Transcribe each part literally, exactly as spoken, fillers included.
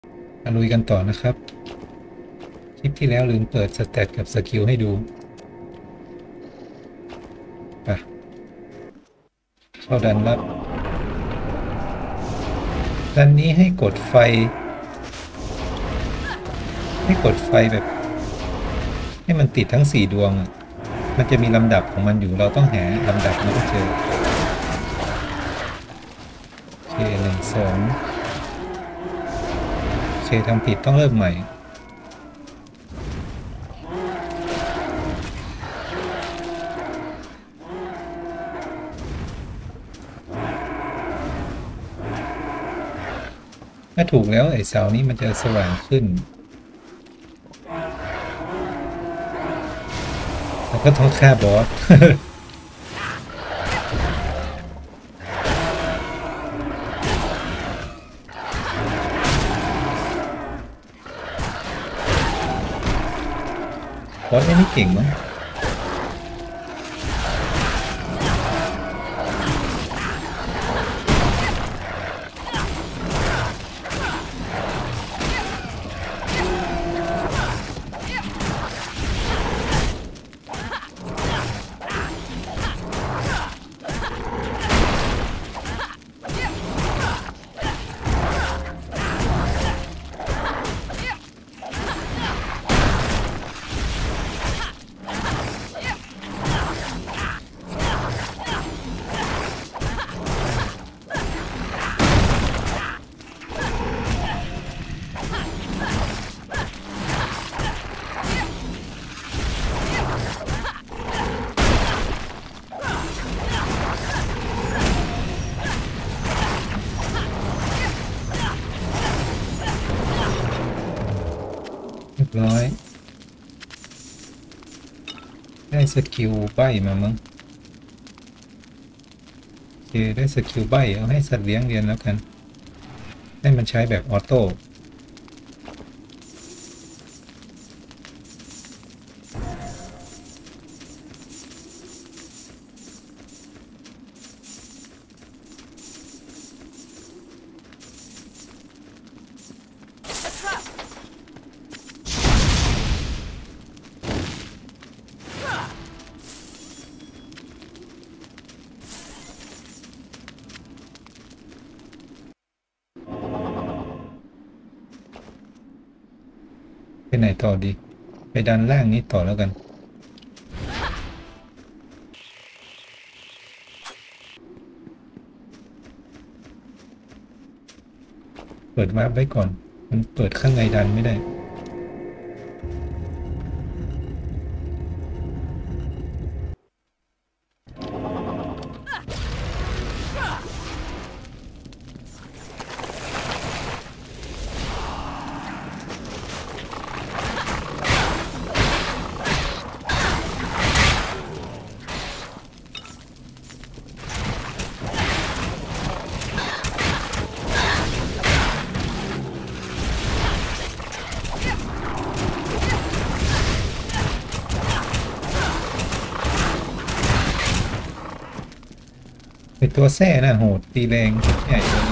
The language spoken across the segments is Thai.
มาลุยกันต่อนะครับคลิปที่แล้วลืมเปิดสเตตกับสกิลให้ดูไปเข้าดันรับดันนี้ให้กดไฟให้กดไฟแบบให้มันติดทั้งสี่ดวงอ่ะมันจะมีลำดับของมันอยู่เราต้องหาลำดับมันก็เจอโอเคหนึ่งสองโอเคทำผิดต้องเริ่มใหม่ถ้าถูกแล้วไอ้เสานี้มันจะสว่างขึ้นแล้วก็ต้องฆ่าบอส บอสไม่เก่งมั้งเรียบร้อยได้สกิลใบมามั้งโอเคได้สกิลใบเอาให้สัตว์เลี้ยงเรียนแล้วกันให้มันใช้แบบออโต้ไปไหนต่อดีไปดันล่างนี้ต่อแล้วกันเปิดวาร์ปไว้ก่อนมันเปิดข้างในดันไม่ได้ไอตัวแท้น่ะโหดตีแรงใหญ่เลย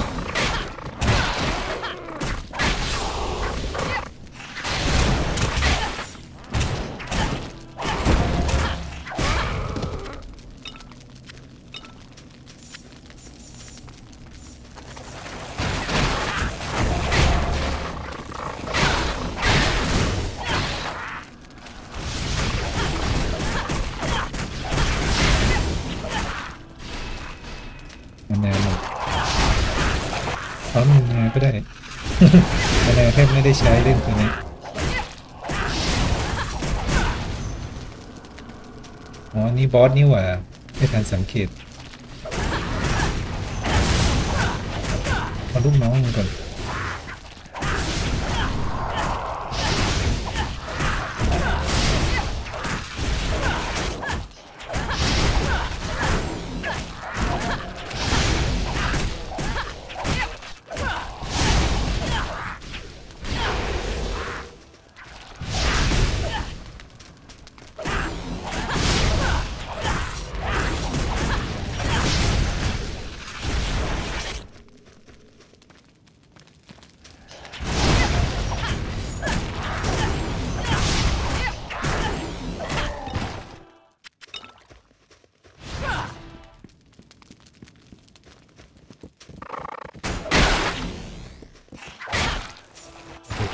มันแนวหมดเอามันแนวก็ได้ มันแนวแทบไม่ได้ใช้เล่นตัวนี้อ๋อนี่บอสนี่หว่าไม่ทันสังเกตเอาลูกน้องมันก่อน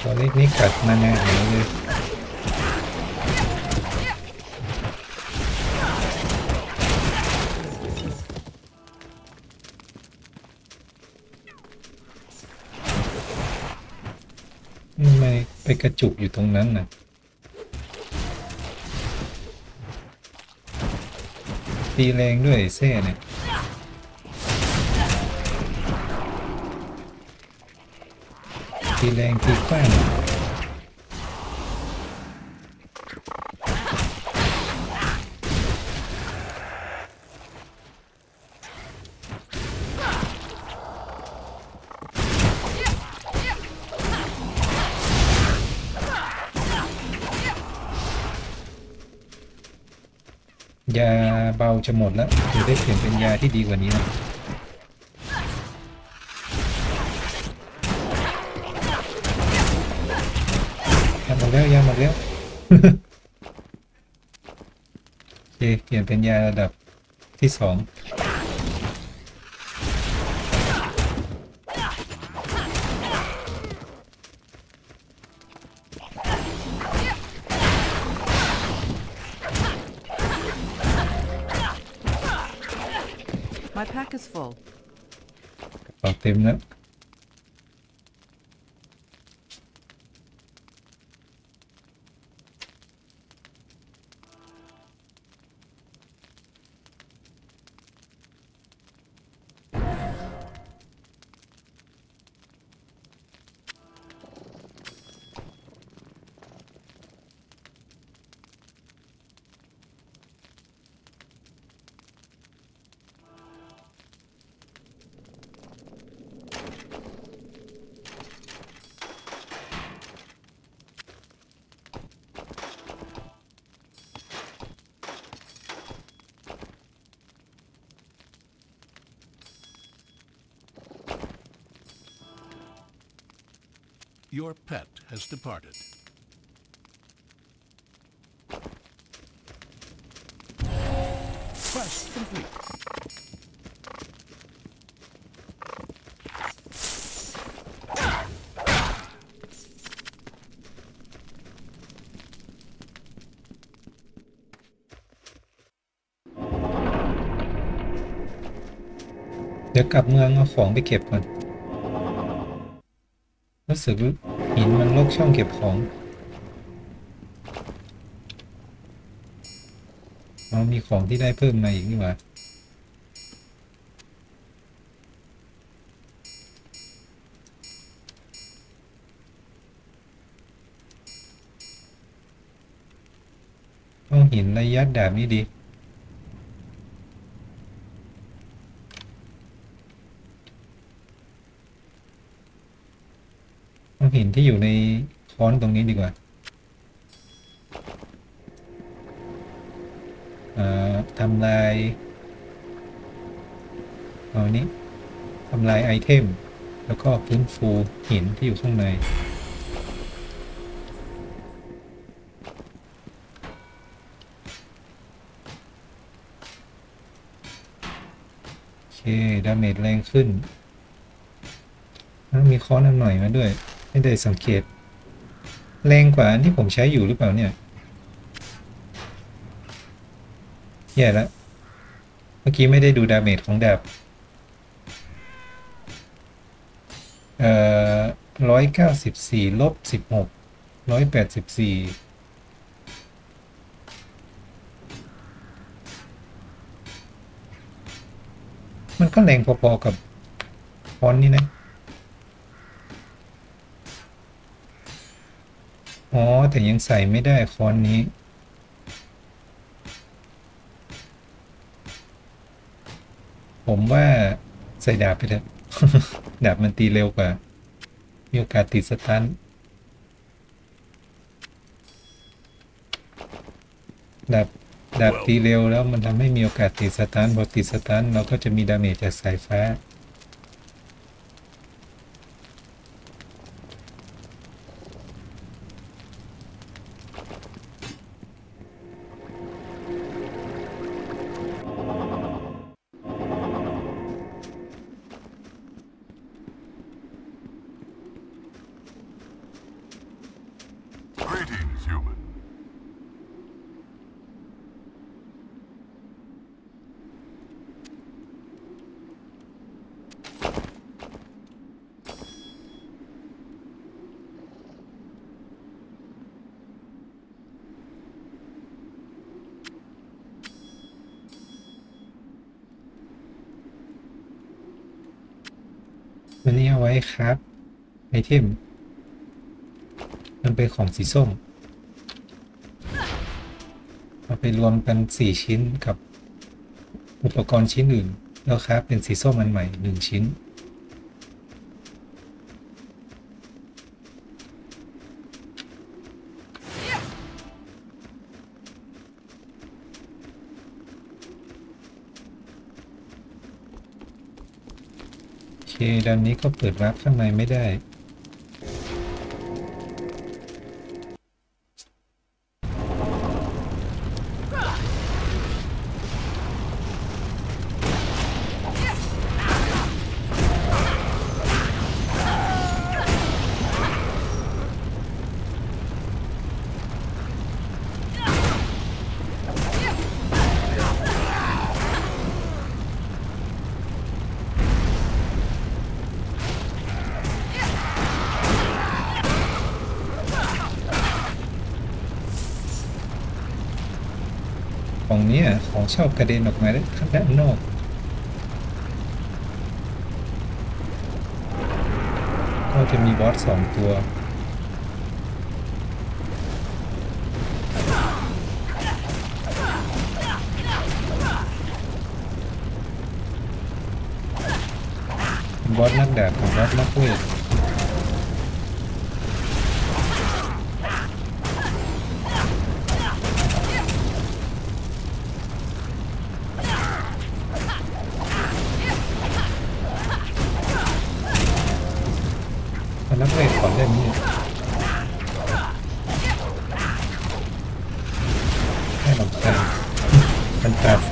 ตัวเล็กนี่กัดมาแน่หายเลยทำไมไปกระจุกอยู่ตรงนั้นน่ะตีแรงด้วยเซ่เนี่ยตีแรงตีกว้างยาเบาจะหมดแล้วจะได้เปลี่ยนเป็นยาที่ดีกว่านี้นะยาหมดแล้วยาหมดแล้ว โอเคเปลี่ยนเป็นยาระดับที่สอง My pack is full. กระเป๋าเต็มแล้ว Your pet has departed. Quest complete. เดี๋ยวกลับเมืองเอาของไปเก็บก่อนรู้สึกหินมันลกช่องเก็บของเรามีของที่ได้เพิ่มมาอีกนี่หว่าต้องหินระยะดาบนี่ดีต้องหินที่อยู่ในค้อนตรงนี้ดีกว่าทำลายเอานี้ทำลายไอเทมแล้วก็ฟื้นฟูหินที่อยู่ข้างในโอเคดาเมจแรงขึ้นแล้วมีค้อนอันหน่อยมาด้วยไม่ได้สังเกตแรงกว่าอันที่ผมใช้อยู่หรือเปล่าเนี่ยแย่แล้วเมื่อกี้ไม่ได้ดูดาเมจของดาบเอ่อร้อยเก้าสิบสี่ลบสิบหกร้อยแปดสิบสี่มันก็แรงพอๆกับฟอนต์นี่นะอ๋อแต่ยังใส่ไม่ได้ฟอนต์นี้ผมว่าใส่ดาบไปเถอะ ดาบมันตีเร็วกว่ามีโอกาสติดสตันดาบดาบตีเร็วแล้วมันทำให้มีโอกาสติดสตันพอติดสตันเราก็จะมีดาเมจจากสายฟ้าเอาไว้ครับไอเทมมันเป็นของสีส้มเอาไปรวมกันสี่ชิ้นกับอุปกรณ์ชิ้นอื่นแล้วครับเป็นสีส้มอันใหม่หนึ่งชิ้นโอเคด้านนี้ก็เปิดวาร์ปข้างในไม่ได้ของเนี้ยของชอบกระเด็นออกมาข้างด้านนอกก็จะมีบอสสองตัวบอสนักดาบกับบอสนักเวทนักเวทขอเล่นนี่แค่ลำคาญมันตาไฟ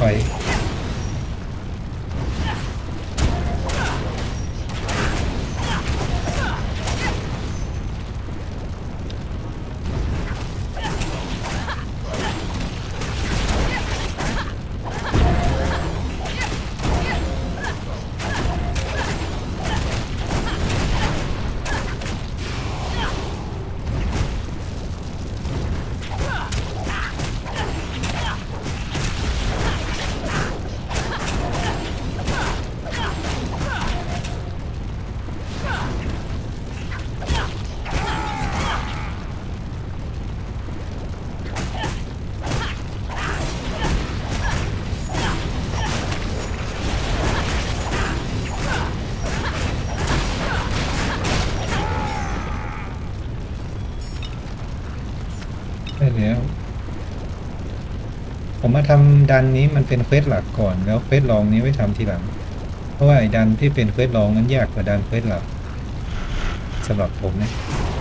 ได้แล้วผมมาทำดันนี้มันเป็นเควสหลักก่อนแล้วเควสรองนี้ไว้ทำทีหลังเพราะว่าไอ้ดันที่เป็นเควสรองนั้นยากกว่าดันเควสหลักสำหรับผมนะ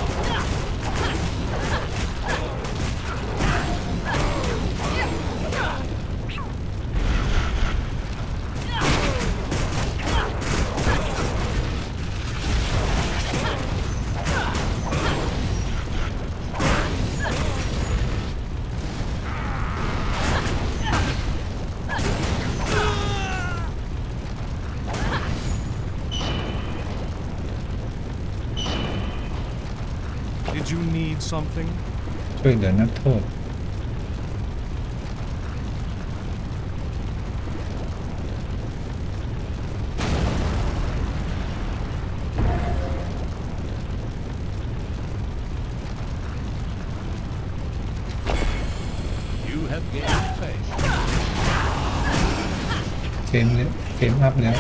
Did you need something? ช่วยเหลือนักโทษ You have gained faith. เฟรมเนี่ยเฟรมอัพแล้ว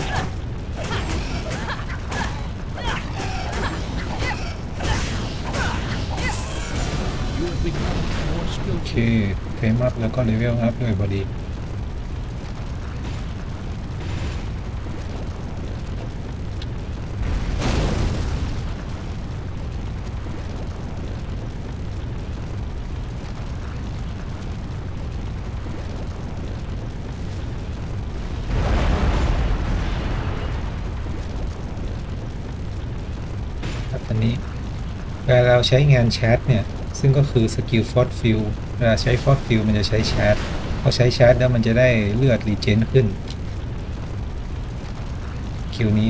You have become more โอเค skillful. เฟรมอัพแล้วก็เลเวลอัพด้วยพอดีอันนี้เวลาเราใช้งานแชทเนี่ยซึ่งก็คือสกิลฟอสฟิลเวลาใช้ฟอสฟิลมันจะใช้แชทพอใช้แชทแล้วมันจะได้เลือดรีเจนขึ้นคิวนี้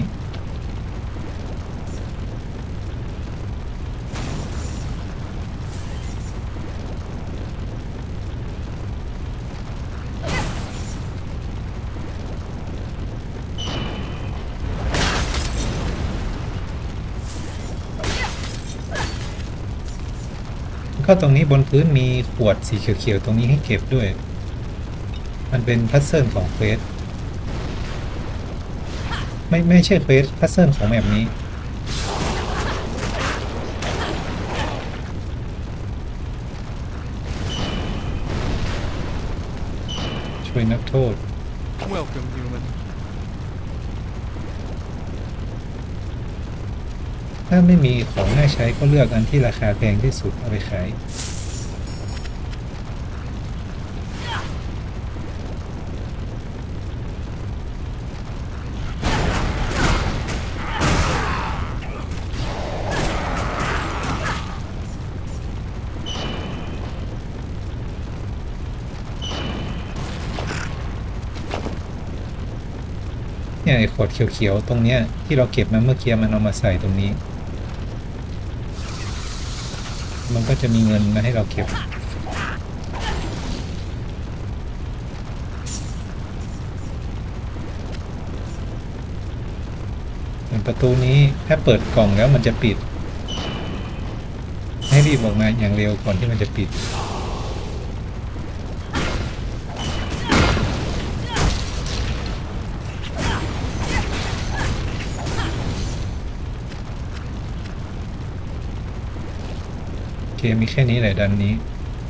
ก็ตรงนี้บนพื้นมีขวดสีเขียวๆตรงนี้ให้เก็บด้วยมันเป็นพัซเซิลของเควสไม่ไม่ใช่เควสพัซเซิลของแบบนี้ช่วยนักโทษ Welcome, human. ถ้าไม่มีของน่าใช้ก็เลือกอันที่ราคาแพงที่สุดเอาไปขายเนี่ยไอ้ขวดเขียวๆตรงเนี้ยที่เราเก็บมาเมื่อกี้มันเอามาใส่ตรงนี้มันก็จะมีเงินมาให้เราเก็บส่วนประตูนี้ถ้าเปิดกล่องแล้วมันจะปิดให้รีบออกมาอย่างเร็วก่อนที่มันจะปิดโอเคมีแค่นี้แหละดันนี้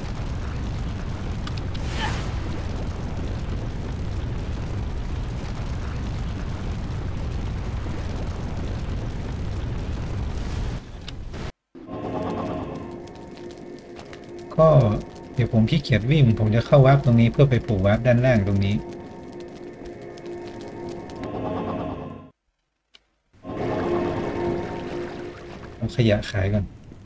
ก็เดี๋ยวผมขี้เกียจวิ่งผมจะเข้าวาร์ปตรงนี้เพื่อไปปลูกวาร์ปด้านล่างตรงนี้เอาขยะขายก่อน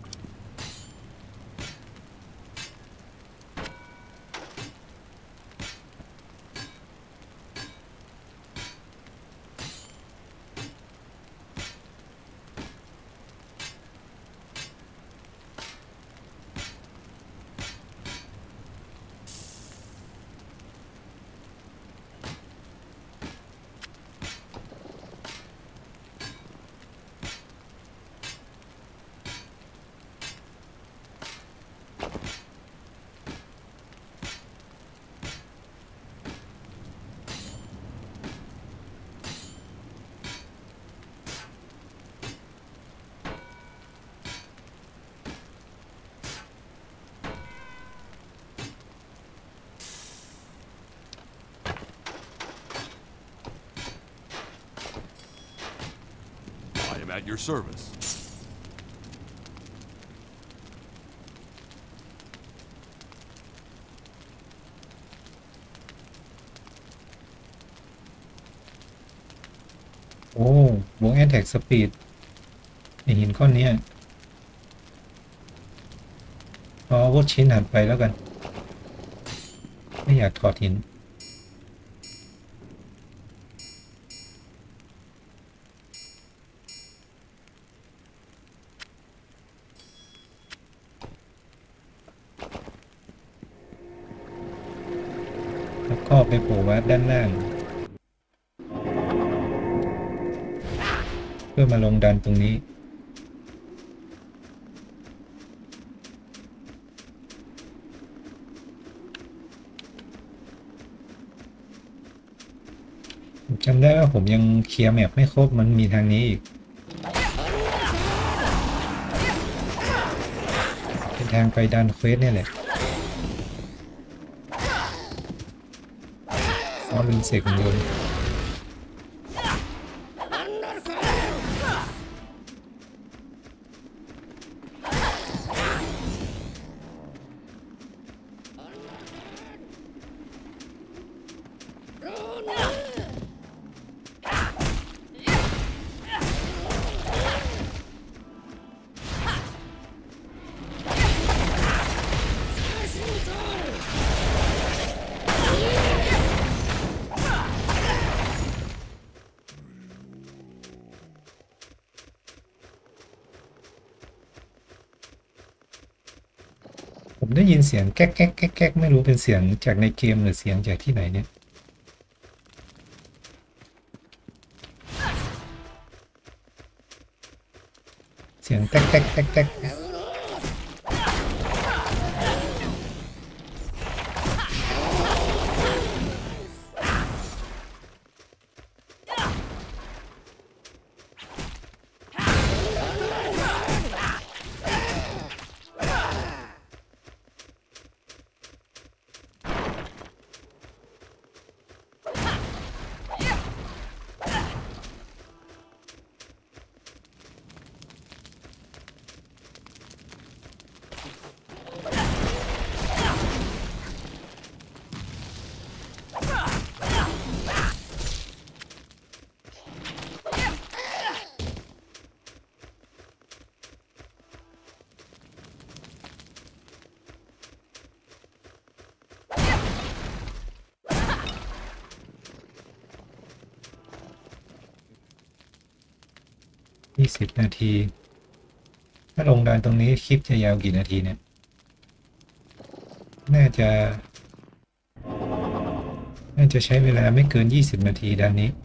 At your service. โอ้วงแอนแท็กสปีดในหินก้อนนี้เอาอาวุธชิ้นหันไปแล้วกันไม่อยากถอดหินแล้วก็ไปโผล่ไว้ด้านล่างเพื่อมาลงดันตรงนี้จำได้ว่าผมยังเคลียร์แมปไม่ครบมันมีทางนี้อีกเป็นทางไปดันเควสเนี่ยแหละอ๋อลืมเสกของโยนผมได้ยินเสียงแก๊กแก๊กแก๊กแก๊กไม่รู้เป็นเสียงจากในเกมหรือเสียงจากที่ไหนเนี่ยเสียงแก๊กแก๊กแก๊กแก๊กยี่สิบนาทีถ้าลงดันตรงนี้คลิปจะยาวกี่นาทีเนี่ยน่าจะน่าจะใช้เวลาไม่เกินยี่สิบนาทีด้านนี้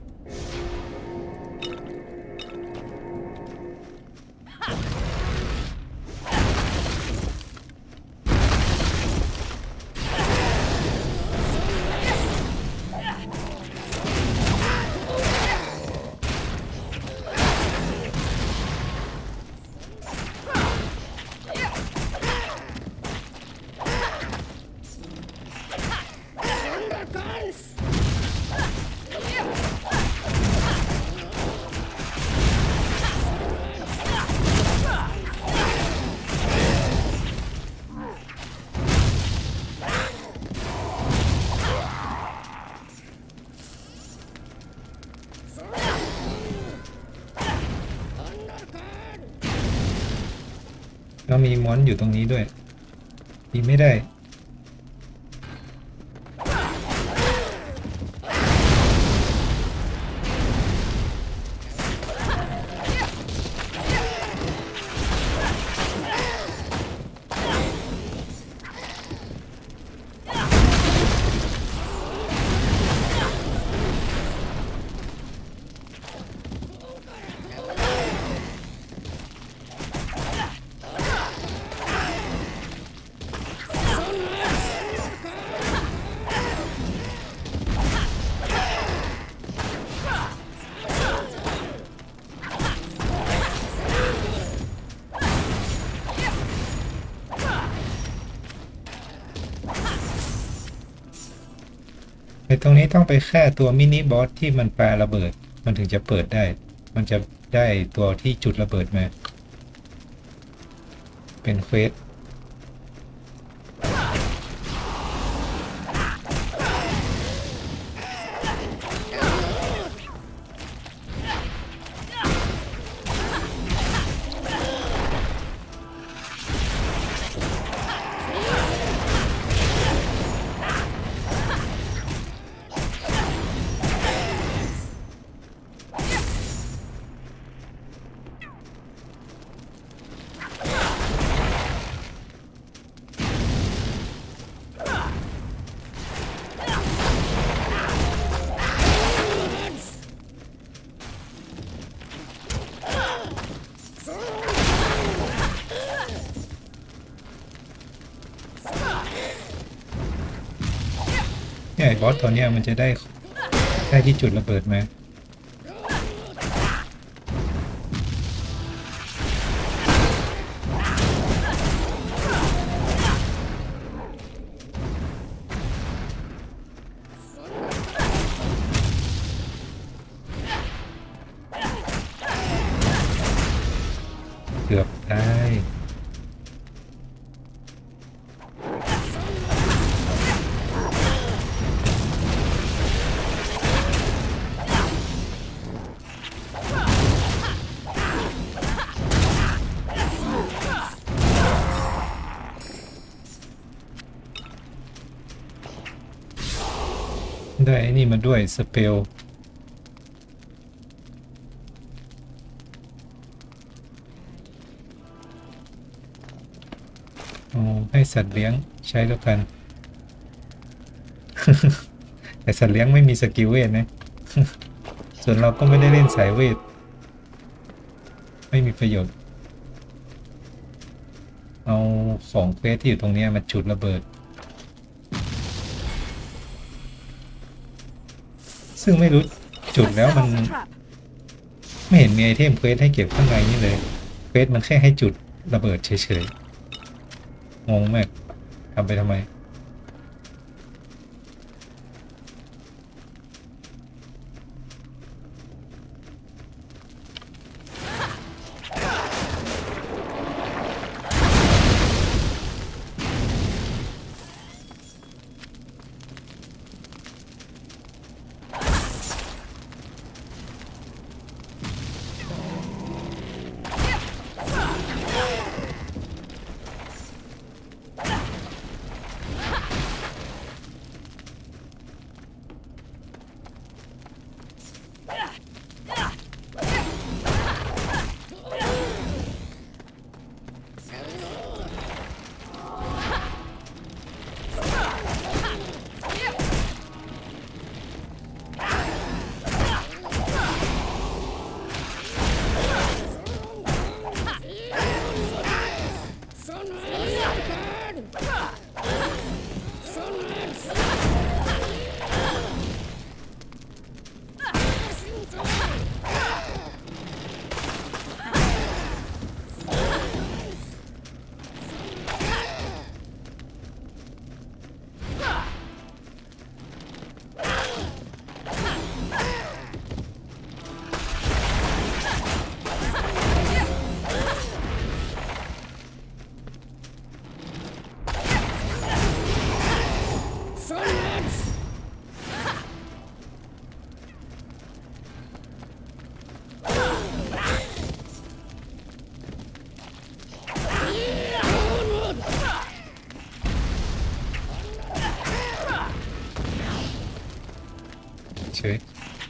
แล้วมีมอนอยู่ตรงนี้ด้วยยิงไม่ได้ในตรงนี้ต้องไปแค่ตัวมินิบอสที่มันปาระเบิดมันถึงจะเปิดได้มันจะได้ตัวที่จุดระเบิดมาเป็นเควสเนี่ยไอ้บอสตัวเนี้ยมันจะได้ได้ที่จุดระเบิดมาเกือบได้ได้ไอ้นี่มาด้วยสเปลโอ้ให้สัตว์เลี้ยงใช้แล้วกัน แต่สัตว์เลี้ยงไม่มีสกิลเวทนะ ส่วนเราก็ไม่ได้เล่นสายเวทไม่มีประโยชน์เอาของเควสที่อยู่ตรงนี้มาจุดระเบิดซึ่งไม่รู้จุดแล้วมันไม่เห็นมีไอเทมเควสให้เก็บข้างในนี่เลยเควสมันแค่ให้จุดระเบิดเฉยๆงงมากทำไปทำไมเฉย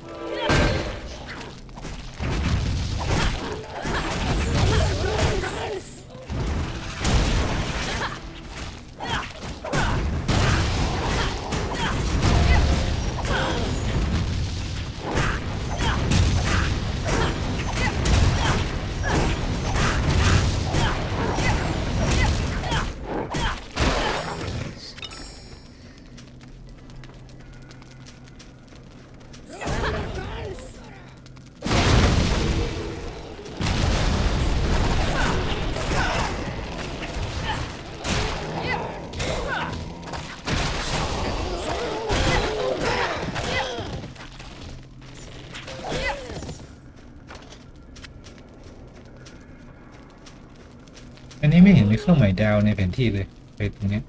อันนี้ไม่เห็นมีเครื่องหมายดาวในแผนที่เลยไปตรงเนี้ย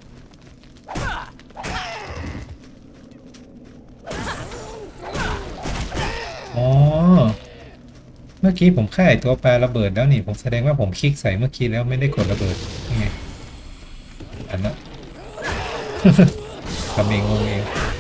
อ๋อเมื่อกี้ผมฆ่าไอ้ตัวปลาระเบิดแล้วนี่ผมแสดงว่าผมคลิกใส่เมื่อกี้แล้วไม่ได้กดระเบิดยังไงอันนั้น ทำเองงงเอง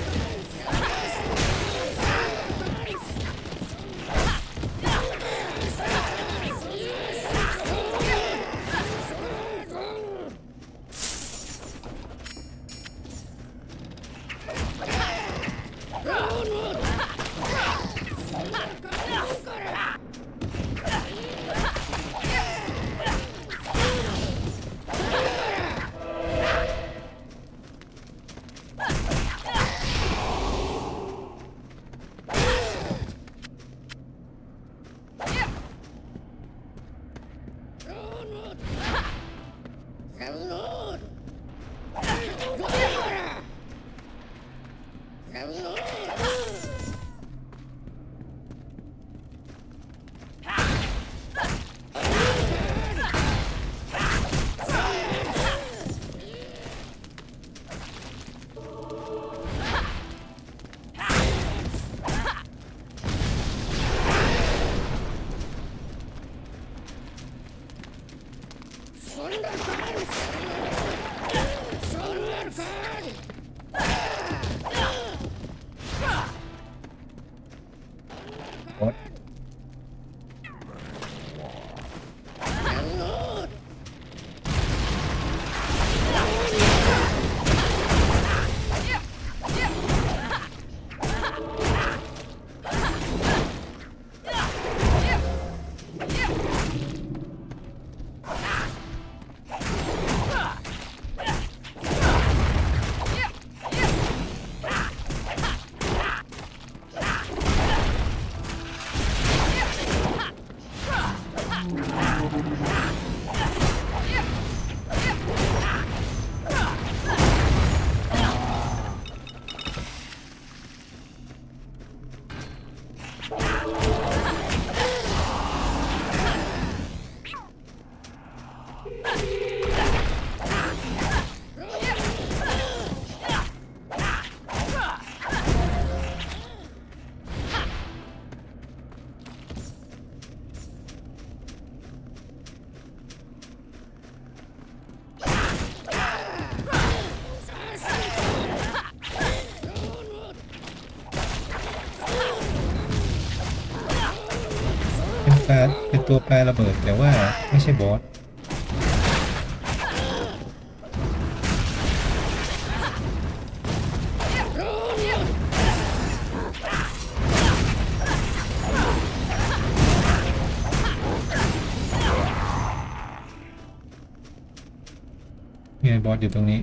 What? เป็นปลาเป็นตัวปลาระเบิดแต่ว่าไม่ใช่บอสนี่บอสอยู่ตรงนี้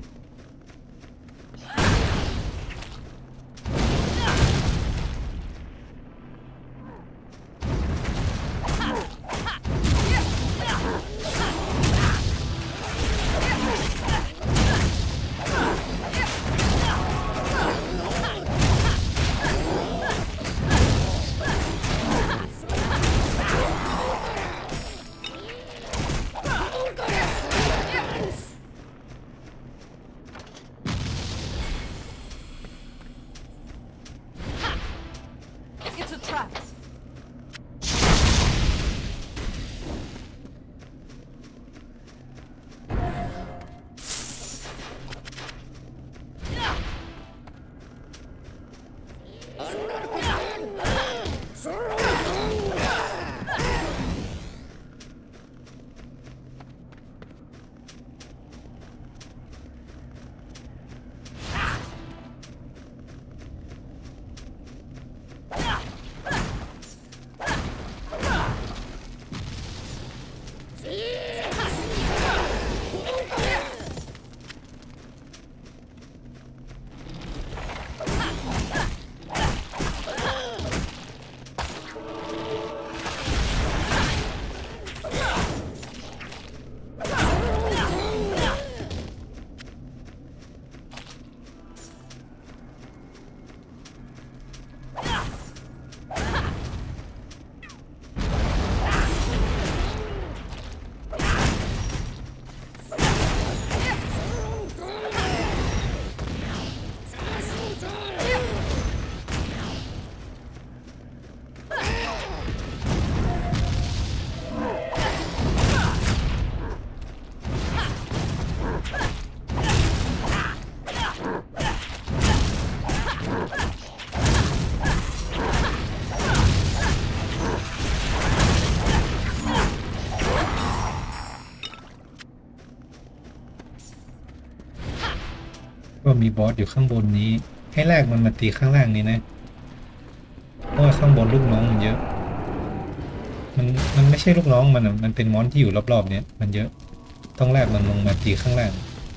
ก็มีบอสอยู่ข้างบนนี้ให้แรกมันมาตีข้างล่างนี้นะเพราะว่าข้างบนลูกน้องมันเยอะ มันมันไม่ใช่ลูกน้องมันอ่ะมันเป็นมอนที่อยู่รอบๆเนี้ยมันเยอะต้องแรกมันลงมาตีข้างล่าง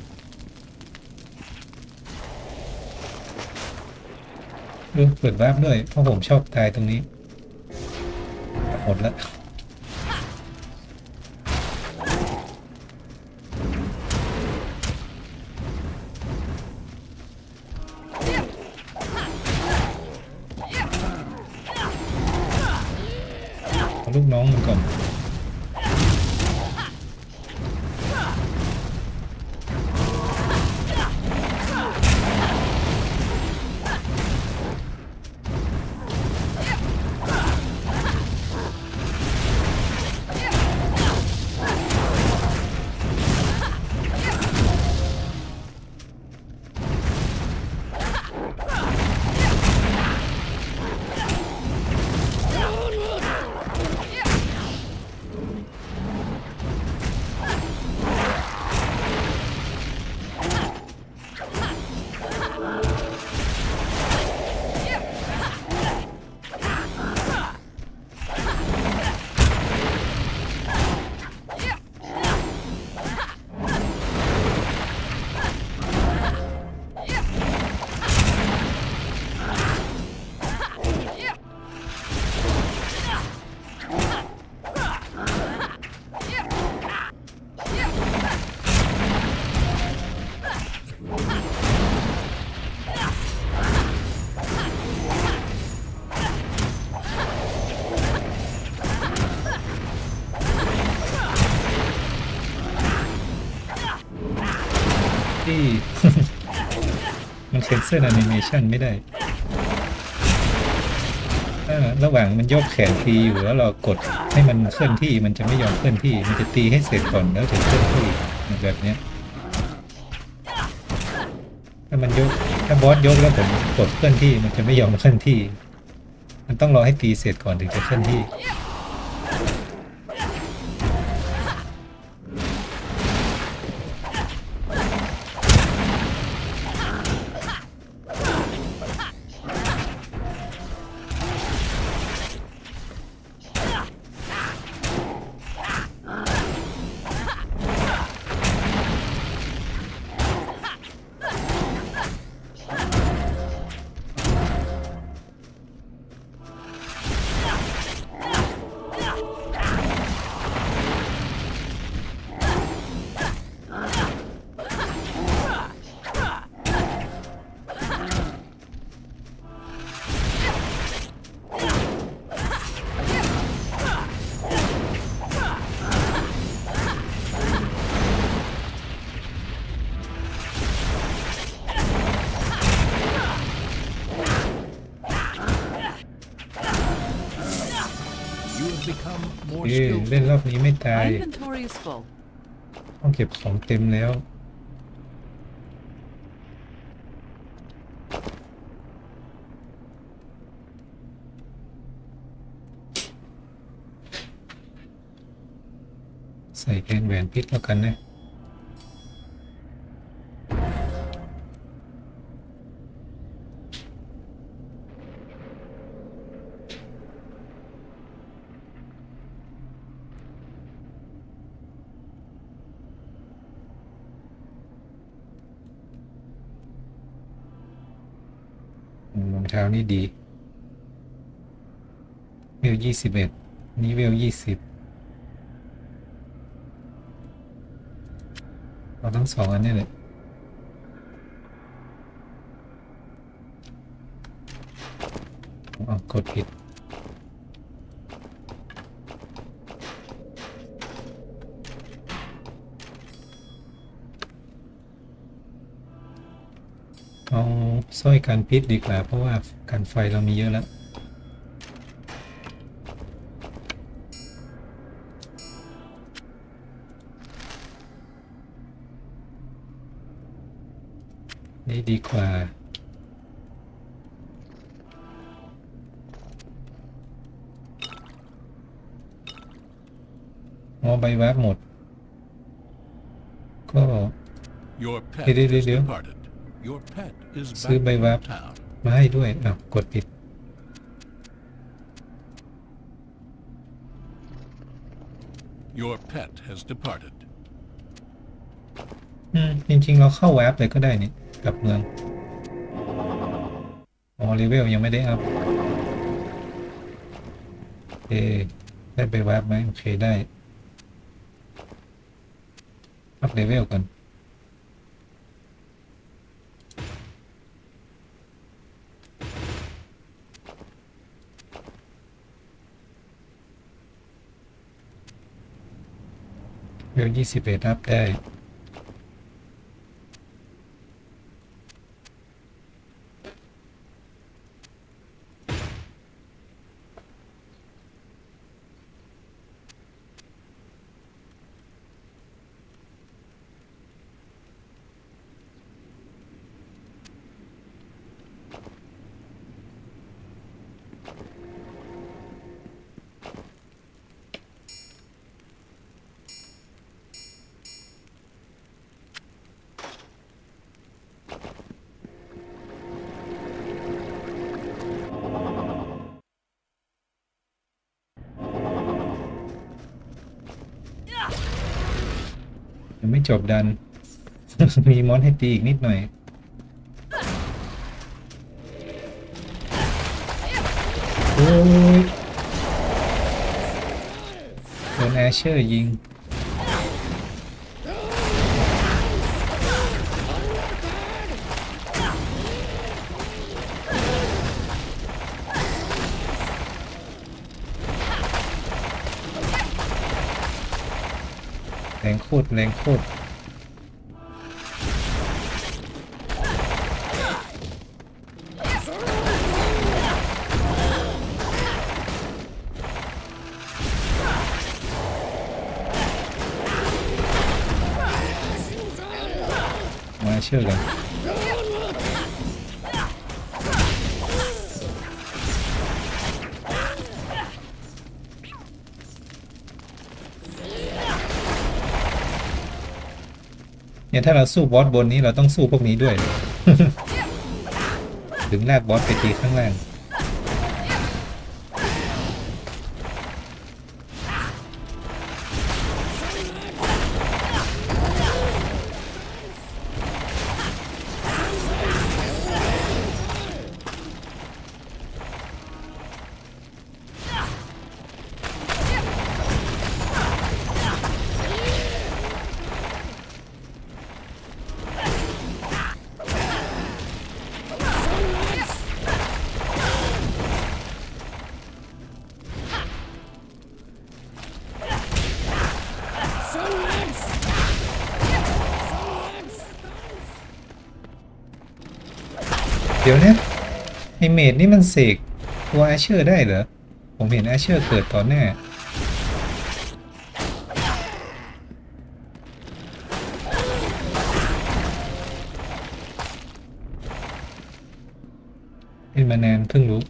ดูเปิดวาร์ปด้วยเพราะผมชอบตายตรงนี้หมดละเอาลูกน้องมันก่อนที่ มันเซ็นเซอร์แอนิเมชันไม่ได้ถ้าระหว่างมันยกแขนตีอยู่แล้วเรากดให้มันเคลื่อนที่มันจะไม่ยอมเคลื่อนที่มันจะตีให้เสร็จก่อนแล้วถึงเคลื่อนที่แบบเนี้ยถ้ามันยกถ้าบอสยกแล้วผมกดเคลื่อนที่มันจะไม่ยอมเคลื่อนที่มันต้องรอให้ตีเสร็จก่อนถึงจะเคลื่อนที่ More เอ้ย skillful. เล่นรอบนี้ไม่ตาย My inventory is full. ต้องเก็บของเต็มแล้วใส่แกนแหวนพิษแล้วกันนะรองเท้านี่ดีเวลยี่สิบเอ็ดนี่เวลยี่สิบเราทั้งสองอันนี้เลยอ๋อกดผิดเอาสร้อยกันพิษดีกว่าเพราะว่ากันไฟเรามีเยอะแล้วนี่ดีกว่าอ๋อใบวาร์ปหมดก็ Your pet Did it- has did it? departed. Your pet is ซื้อ back ใบ in วับ town. มาให้ด้วยอ้าวกดผิด Your pet has departed. อืมจริงๆเราเข้าแวบเลยก็ได้นี่กลับเมืองอ๋อเลเวลยังไม่ได้อัพโอเคได้ไปแวบไหมโอเคได้อัพเลเวลก่อนเลเวลยี่สิบเอ็ดอัพได้ยังไม่จบดัน มีมอนให้ตีอีกนิดหน่อยโอ้ยโดนแอชเชอร์ยิงแรงโคตรแรงโคตรมาเชื่อกันเนี่ยถ้าเราสู้บอสบนนี้เราต้องสู้พวกนี้ด้วย ถึงแรกบอสไปตีข้างล่างเดี๋ยวนะไอเมดนี่มันเสกตัวอาเชอร์ได้เหรอผมเห็นอาเชอร์เกิดต่อหน้าเป็นมานานเพิ่งรู้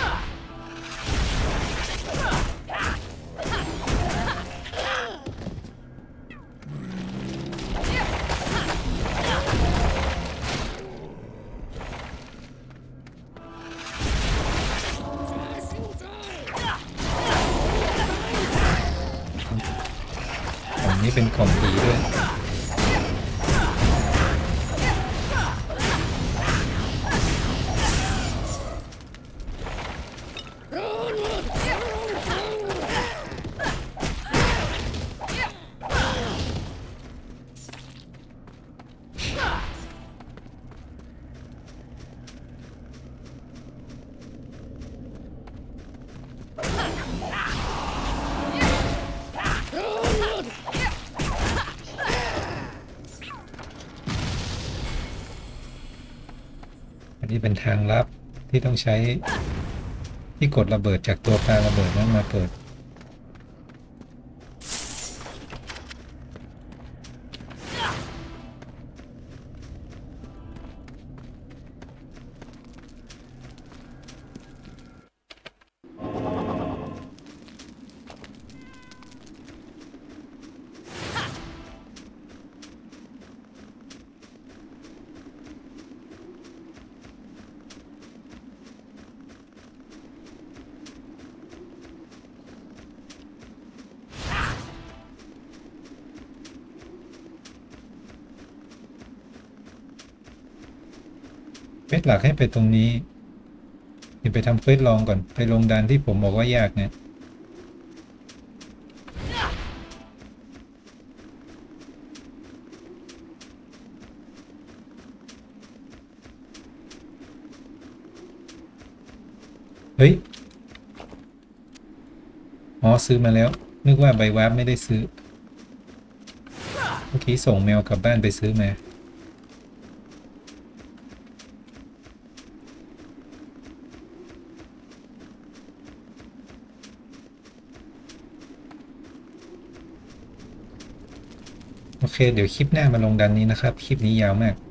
อันนี้เป็นของผีด้วยอันนี้เป็นทางลับที่ต้องใช้ที่กดระเบิดจากตัวปลาระเบิดนั้นมาเปิดเควสหลักให้ไปตรงนี้เดี๋ยวไปทำเควสลองก่อนไปลงดันที่ผมบอกว่ายากเนี่ยเฮ้ยอ๋อซื้อมาแล้วนึกว่าใบวาร์ปไม่ได้ซื้อเมื่อกี้ส่งแมวกลับบ้านไปซื้อมาโอเคเดี๋ยวคลิปหน้ามาลงดันนี้นะครับคลิปนี้ยาวมาก